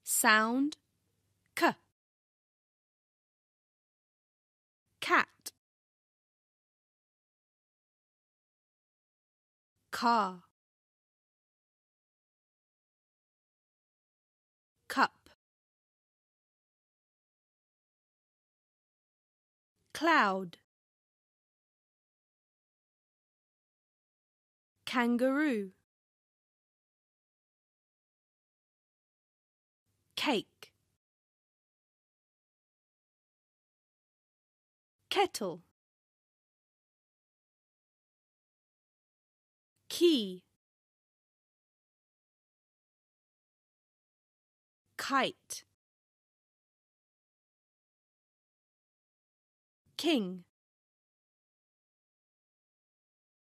Sound k. Cat. Car. Cup. Cloud. Kangaroo. Cake. Kettle. Key. Kite. King.